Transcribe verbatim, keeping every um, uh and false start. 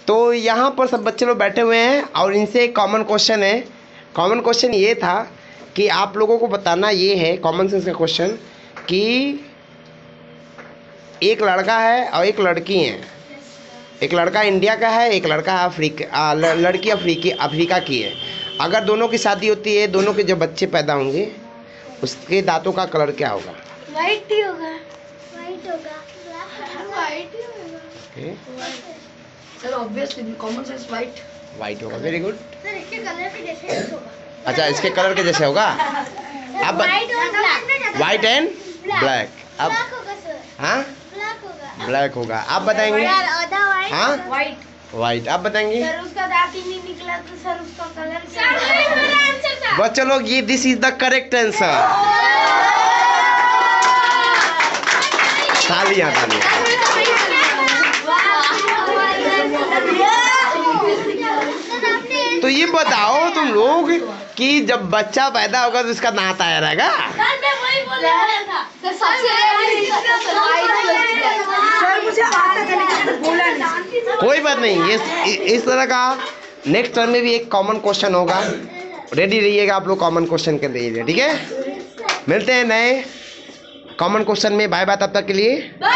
तो यहाँ पर सब बच्चे लोग बैठे हुए हैं और इनसे एक कॉमन क्वेश्चन है। कॉमन क्वेश्चन ये था कि आप लोगों को बताना ये है, कॉमन सेंस का क्वेश्चन, कि एक लड़का है और एक लड़की है। एक लड़का इंडिया का है, एक लड़का अफ्रीका लड़की अफ्रीकी अफ्रीका की है। अगर दोनों की शादी होती है, दोनों के जब बच्चे पैदा होंगे, उसके दांतों का कलर क्या होगा? वाइट ही होगा। वाइट होगा। वाइट ही होगा। Okay sir obviously common sense white. White होगा, वेरी गुड। सर इसके कलर के जैसे होगा। अच्छा, इसके कलर के जैसे होगा। अब वाइट और ब्लैक। White and black. अब ब्लैक होगा सर। हाँ, ब्लैक होगा। ब्लैक होगा। आप बताएंगे? यार आधा वाइट। हाँ, वाइट। वाइट। आप बताएंगे? सर उसका दांत ही नहीं निकला तो सर उसका कलर क्या होगा? बच्चों लोग, ये this is the correct answer. तालियां तालियां। तो ये बताओ तुम लोग कि जब बच्चा पैदा होगा तो इसका दांत आया रहेगा? कोई बात नहीं, ये इस तरह का नेक्स्ट टर्म में भी एक कॉमन क्वेश्चन होगा। रेडी रहिएगा आप लोग कॉमन क्वेश्चन के लिए, ठीक है? मिलते हैं नए कॉमन क्वेश्चन में। बाय बाय, तब तक के लिए।